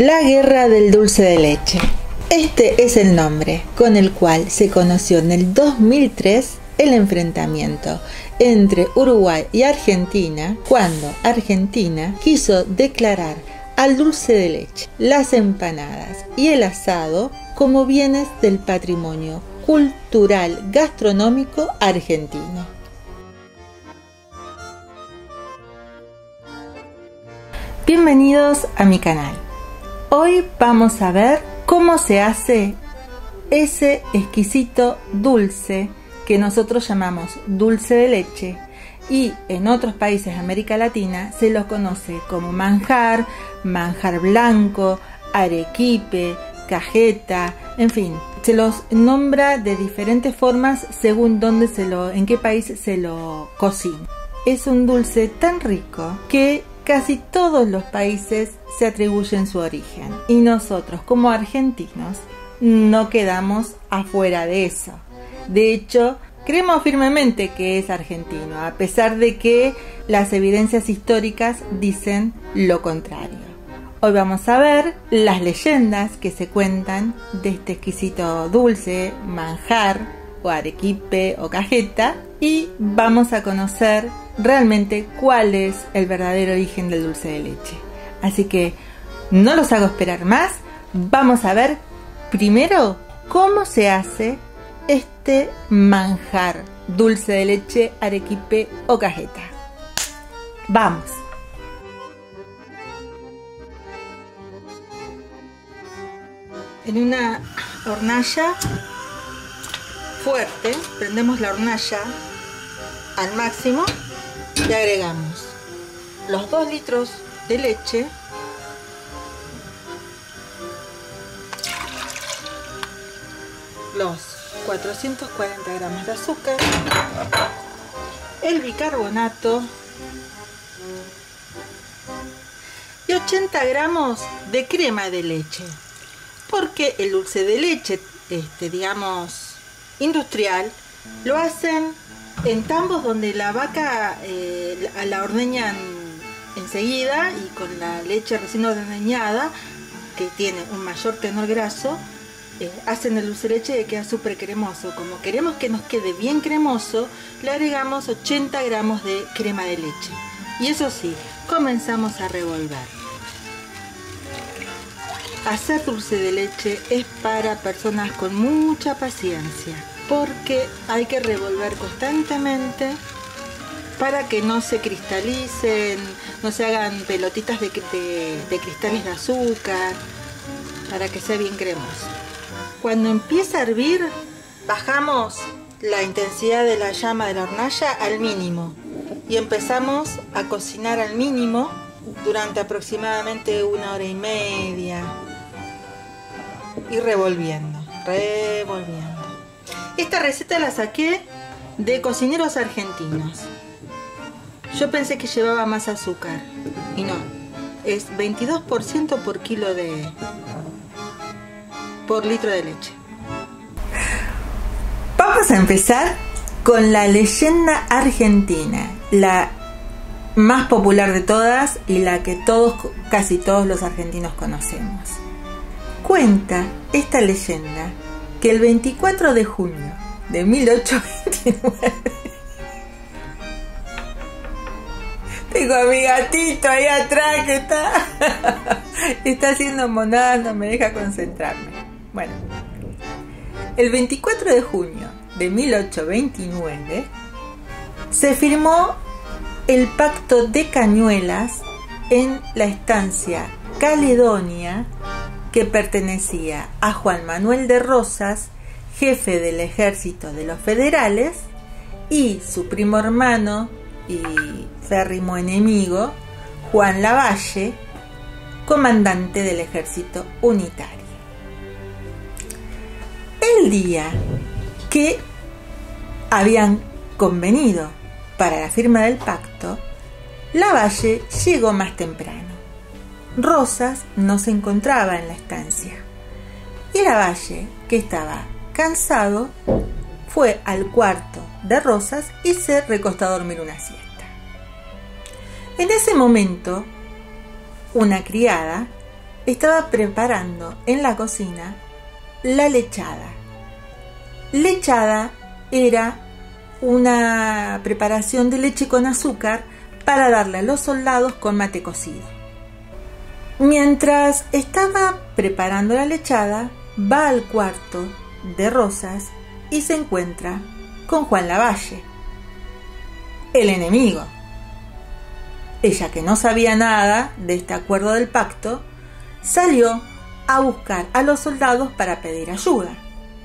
La Guerra del Dulce de Leche. Este es el nombre con el cual se conoció en el 2003 el enfrentamiento entre Uruguay y Argentina, cuando Argentina quiso declarar al dulce de leche, las empanadas y el asado como bienes del patrimonio cultural gastronómico argentino. Bienvenidos a mi canal. Hoy vamos a ver cómo se hace ese exquisito dulce que nosotros llamamos dulce de leche y en otros países de América Latina se lo conoce como manjar, manjar blanco, arequipe, cajeta, en fin, se los nombra de diferentes formas según en qué país se lo cocina. Es un dulce tan rico que casi todos los países se atribuyen su origen y nosotros como argentinos no quedamos afuera de eso. De hecho, creemos firmemente que es argentino, a pesar de que las evidencias históricas dicen lo contrario. Hoy vamos a ver las leyendas que se cuentan de este exquisito dulce, manjar o arequipe o cajeta, y vamos a conocer realmente cuál es el verdadero origen del dulce de leche. Así que no los hago esperar más, vamos a ver primero cómo se hace este manjar dulce de leche, arequipe o cajeta. Vamos. En una hornalla fuerte, prendemos la hornalla al máximo y agregamos los 2 litros de leche, los 440 gramos de azúcar, el bicarbonato y 80 gramos de crema de leche, porque el dulce de leche, digamos, industrial, lo hacen en tambos donde la vaca la ordeñan enseguida y con la leche recién ordeñada, que tiene un mayor tenor graso, hacen el dulce de leche que queda súper cremoso. Como queremos que nos quede bien cremoso, le agregamos 80 gramos de crema de leche. Y eso sí, comenzamos a revolver. Hacer dulce de leche es para personas con mucha paciencia, porque hay que revolver constantemente para que no se cristalicen, no se hagan pelotitas de cristales de azúcar, para que sea bien cremoso. Cuando empieza a hervir, bajamos la intensidad de la llama de la hornalla al mínimo y empezamos a cocinar al mínimo durante aproximadamente 1 hora y media y revolviendo. Esta receta la saqué de cocineros argentinos. Yo pensé que llevaba más azúcar y no, es 22% por litro de leche. Vamos a empezar con la leyenda argentina, la más popular de todas y la que casi todos los argentinos conocemos. Cuenta esta leyenda que el 24 de junio de 1829 tengo a mi gatito ahí atrás que está haciendo monadas, no me deja concentrarme. Bueno, el 24 de junio de 1829 se firmó el Pacto de Cañuelas en la estancia Caledonia, que pertenecía a Juan Manuel de Rosas, jefe del ejército de los federales, y su primo hermano y férrimo enemigo, Juan Lavalle, comandante del ejército unitario. El día que habían convenido para la firma del pacto, Lavalle llegó más temprano. Rosas no se encontraba en la estancia y Lavalle, que estaba cansado, fue al cuarto de Rosas y se recostó a dormir una siesta. En ese momento, una criada estaba preparando en la cocina la lechada. Lechada era una preparación de leche con azúcar para darle a los soldados con mate cocido. Mientras estaba preparando la lechada, va al cuarto de Rosas y se encuentra con Juan Lavalle, el enemigo. Ella, que no sabía nada de este acuerdo del pacto, salió a buscar a los soldados para pedir ayuda.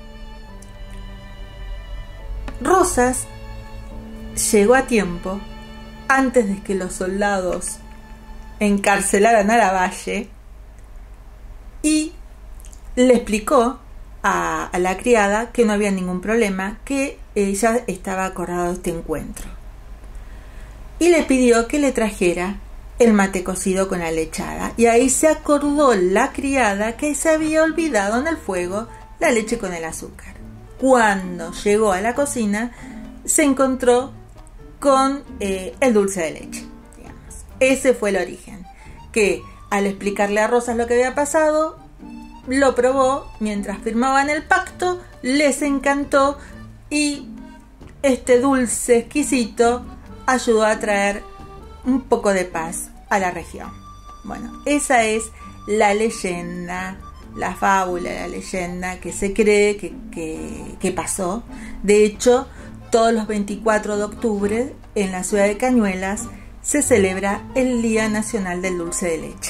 Rosas llegó a tiempo antes de que los soldados encarcelaran a Lavalle y le explicó a la criada que no había ningún problema, que ella estaba acordado de este encuentro, y le pidió que le trajera el mate cocido con la lechada, y ahí se acordó la criada que se había olvidado en el fuego la leche con el azúcar. Cuando llegó a la cocina se encontró con el dulce de leche, digamos. Ese fue el origen, que al explicarle a Rosas lo que había pasado, lo probó mientras firmaban el pacto, les encantó y este dulce exquisito ayudó a traer un poco de paz a la región. Bueno, esa es la leyenda, la fábula, la leyenda que se cree que pasó. De hecho, todos los 24 de octubre en la ciudad de Cañuelas se celebra el Día Nacional del Dulce de Leche.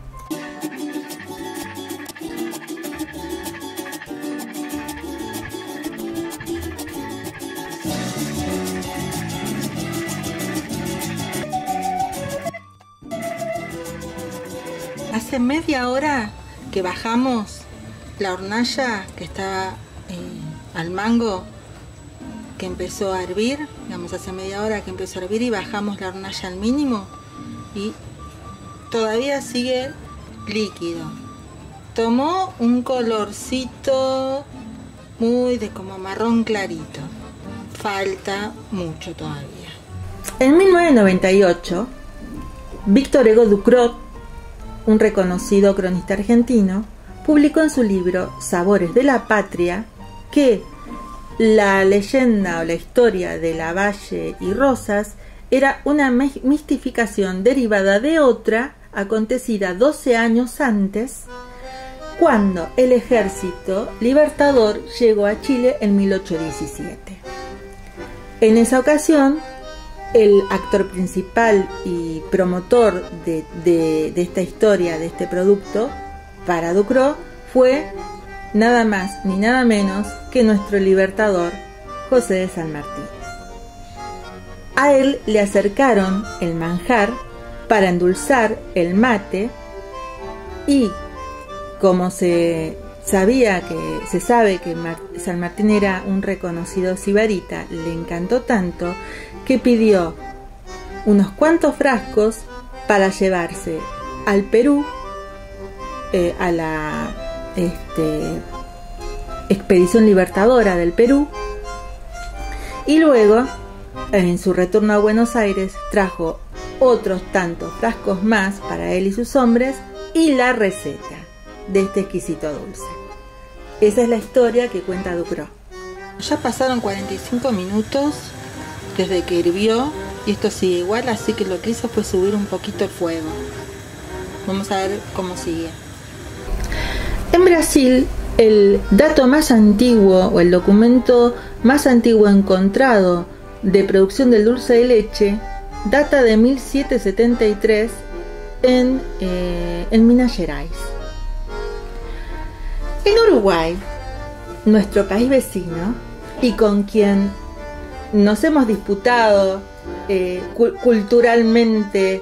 Hace media hora que bajamos la hornalla que está al mango, que empezó a hervir, digamos, hace media hora que empezó a hervir, y bajamos la hornalla al mínimo y todavía sigue líquido. Tomó un colorcito muy de como marrón clarito. Falta mucho todavía. En 1998, Víctor Hugo Ducrot, un reconocido cronista argentino, publicó en su libro Sabores de la Patria que la leyenda o la historia de Lavalle y Rosas era una mistificación derivada de otra acontecida 12 años antes, cuando el ejército libertador llegó a Chile en 1817. En esa ocasión, el actor principal y promotor de esta historia, de este producto, para Ducrot, fue nada más ni nada menos que nuestro libertador, José de San Martín. A él le acercaron el manjar para endulzar el mate, y como se sabe que San Martín era un reconocido sibarita, le encantó tanto que pidió unos cuantos frascos para llevarse al Perú, a la expedición libertadora del Perú, y luego en su retorno a Buenos Aires trajo otros tantos frascos más para él y sus hombres y la receta de este exquisito dulce. Esa es la historia que cuenta Ducrot. Ya pasaron 45 minutos desde que hirvió y esto sigue igual, así que lo que hizo fue subir un poquito el fuego. Vamos a ver cómo sigue. En Brasil, el dato más antiguo o el documento más antiguo encontrado de producción del dulce de leche data de 1773 en Minas Gerais. En Uruguay, nuestro país vecino, y con quien nos hemos disputado culturalmente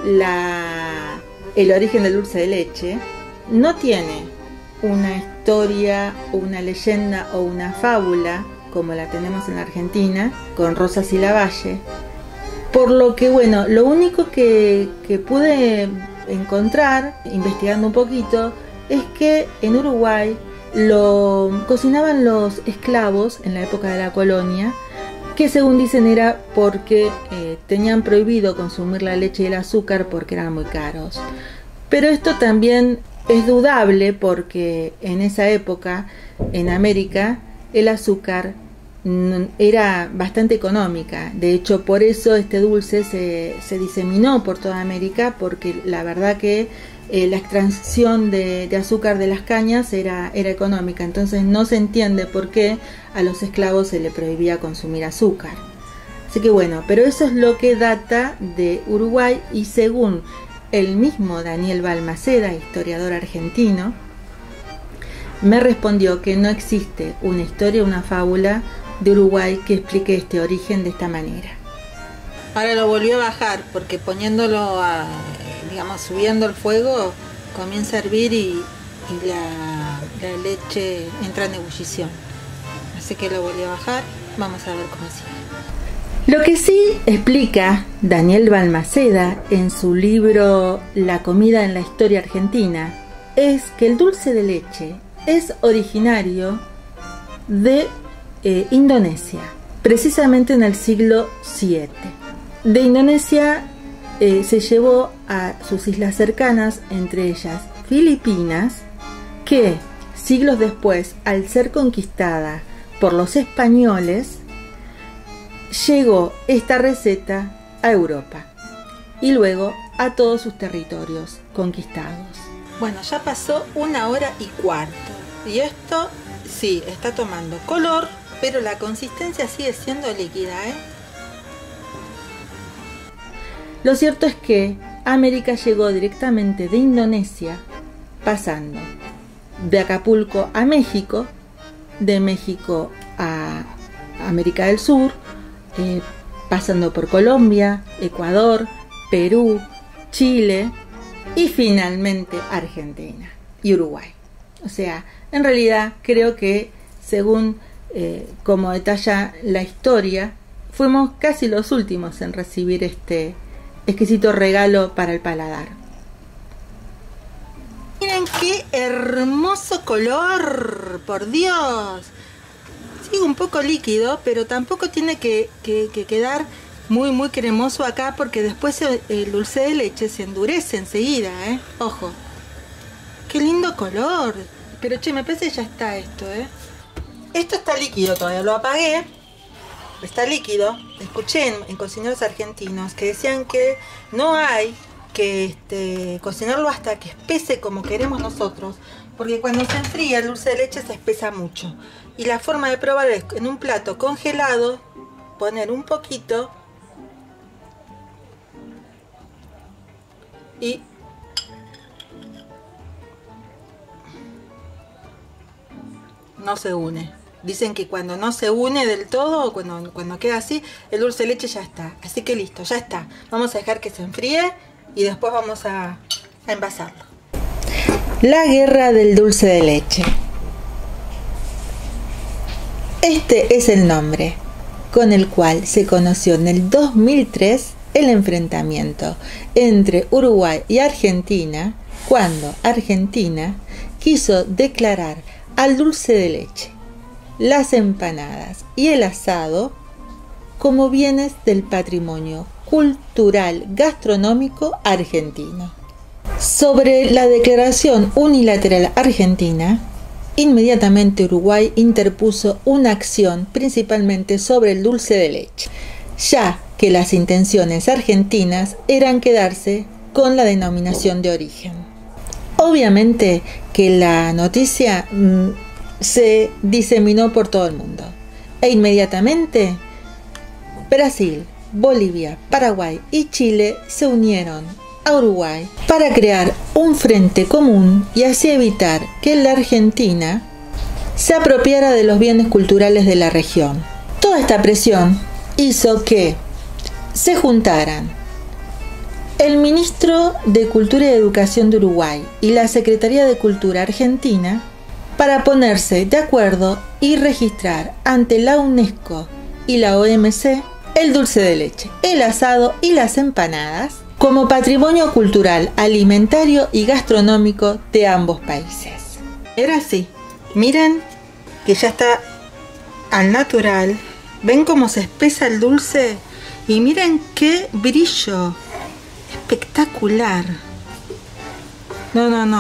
el origen del dulce de leche, no tiene una historia o una leyenda o una fábula como la tenemos en la Argentina con Rosas y Lavalle, por lo que bueno, lo único que pude encontrar investigando un poquito es que en Uruguay lo cocinaban los esclavos en la época de la colonia, que según dicen era porque tenían prohibido consumir la leche y el azúcar porque eran muy caros. Pero esto también Es dudable porque en esa época, en América, el azúcar era bastante económica. De hecho, por eso este dulce se diseminó por toda América, porque la verdad que la extracción de azúcar de las cañas era económica. Entonces no se entiende por qué a los esclavos se le prohibía consumir azúcar. Así que bueno, pero eso es lo que data de Uruguay, y según el mismo Daniel Balmaceda, historiador argentino, me respondió que no existe una historia, una fábula de Uruguay que explique este origen de esta manera. Ahora lo volvió a bajar porque poniéndolo subiendo el fuego, comienza a hervir y la leche entra en ebullición. Así que lo volvió a bajar, vamos a ver cómo sigue. Lo que sí explica Daniel Balmaceda en su libro La comida en la historia argentina es que el dulce de leche es originario de Indonesia, precisamente en el siglo VII. De Indonesia se llevó a sus islas cercanas, entre ellas Filipinas, que siglos después, al ser conquistada por los españoles, llegó esta receta a Europa y luego a todos sus territorios conquistados. Bueno, ya pasó 1 hora y cuarto y esto sí está tomando color, pero la consistencia sigue siendo líquida, Lo cierto es que América llegó directamente de Indonesia, pasando de Acapulco a México, de México a América del Sur, pasando por Colombia, Ecuador, Perú, Chile y finalmente Argentina y Uruguay. O sea, en realidad creo que según como detalla la historia, fuimos casi los últimos en recibir este exquisito regalo para el paladar. Miren qué hermoso color, por Dios. Sigue un poco líquido, pero tampoco tiene que quedar muy cremoso acá, porque después el dulce de leche se endurece enseguida, Ojo. Qué lindo color. Pero che, me parece que ya está esto, Esto está líquido todavía, lo apagué. Está líquido. Escuché en cocineros argentinos que decían que no hay que cocinarlo hasta que espese como queremos nosotros, porque cuando se enfría el dulce de leche se espesa mucho. Y la forma de probar es en un plato congelado, poner un poquito y no se une. Dicen que cuando no se une del todo, cuando queda así, el dulce de leche ya está. Así que listo, ya está. Vamos a dejar que se enfríe y después vamos a envasarlo. La guerra del dulce de leche. Este es el nombre con el cual se conoció en el 2003 el enfrentamiento entre Uruguay y Argentina, cuando Argentina quiso declarar al dulce de leche, las empanadas y el asado como bienes del patrimonio cultural gastronómico argentino. Sobre la declaración unilateral argentina, inmediatamente Uruguay interpuso una acción principalmente sobre el dulce de leche, ya que las intenciones argentinas eran quedarse con la denominación de origen. Obviamente que la noticia se diseminó por todo el mundo e inmediatamente Brasil, Bolivia, Paraguay y Chile se unieron a Uruguay para crear un frente común y así evitar que la Argentina se apropiara de los bienes culturales de la región. Toda esta presión hizo que se juntaran el ministro de Cultura y Educación de Uruguay y la Secretaría de Cultura Argentina para ponerse de acuerdo y registrar ante la UNESCO y la OMC el dulce de leche, el asado y las empanadas como patrimonio cultural, alimentario y gastronómico de ambos países. Era así. Miren que ya está al natural. ¿Ven cómo se espesa el dulce? Y miren qué brillo. Espectacular. No.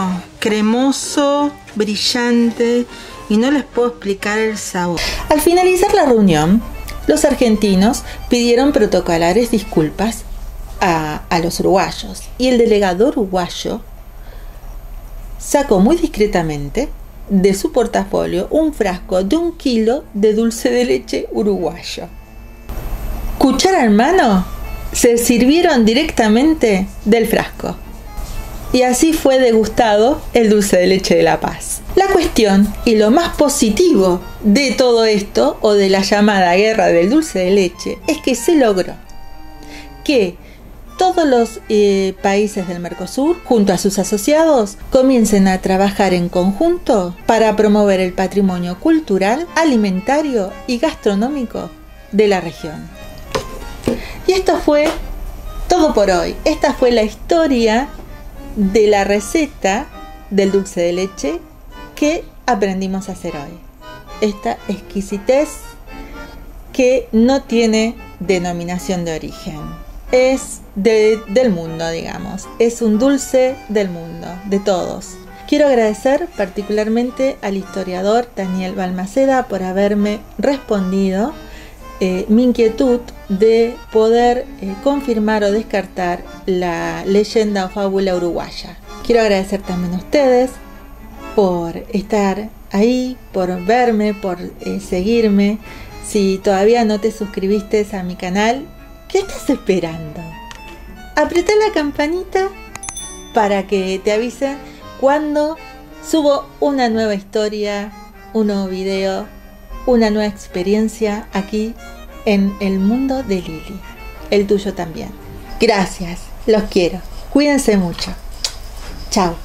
cremoso, brillante y no les puedo explicar el sabor. Al finalizar la reunión, los argentinos pidieron protocolares disculpas a los uruguayos y el delegado uruguayo sacó muy discretamente de su portafolio un frasco de 1 kilo de dulce de leche uruguayo. Cuchara en mano, se sirvieron directamente del frasco. Y así fue degustado el dulce de leche de La Paz. La cuestión y lo más positivo de todo esto, o de la llamada guerra del dulce de leche, es que se logró que todos los países del Mercosur, junto a sus asociados, comiencen a trabajar en conjunto para promover el patrimonio cultural, alimentario y gastronómico de la región. Y esto fue todo por hoy. Esta fue la historia de la receta del dulce de leche que aprendimos a hacer hoy. Esta exquisitez que no tiene denominación de origen. Es del mundo, digamos. Es un dulce del mundo, de todos. Quiero agradecer particularmente al historiador Daniel Balmaceda por haberme respondido mi inquietud de poder confirmar o descartar la leyenda o fábula uruguaya. Quiero agradecer también a ustedes por estar ahí, por verme, por seguirme. Si todavía no te suscribiste a mi canal, ¿qué estás esperando? Apretá la campanita para que te avisen cuando subo una nueva historia, un nuevo video, una nueva experiencia aquí en el mundo de Lili. El tuyo también. Gracias, los quiero. Cuídense mucho. Chao.